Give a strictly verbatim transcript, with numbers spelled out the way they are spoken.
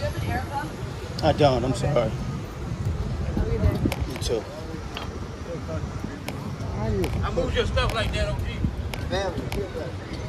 you have an AirPod? I don't. I'm okay. sorry. Have a good day. You too. I moved your stuff like that, O G. Damn.